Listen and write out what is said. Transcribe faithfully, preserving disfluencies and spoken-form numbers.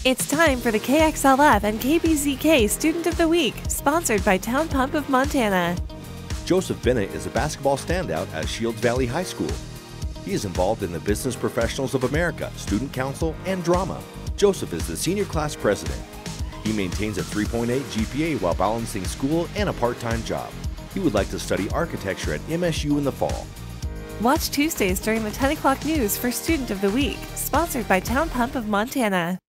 It's time for the K X L F and K B Z K Student of the Week, sponsored by Town Pump of Montana. Joseph Bennett is a basketball standout at Shields Valley High School. He is involved in the Business Professionals of America, Student Council, and drama. Joseph is the senior class president. He maintains a three point eight G P A while balancing school and a part-time job. He would like to study architecture at M S U in the fall. Watch Tuesdays during the ten o'clock news for Student of the Week, sponsored by Town Pump of Montana.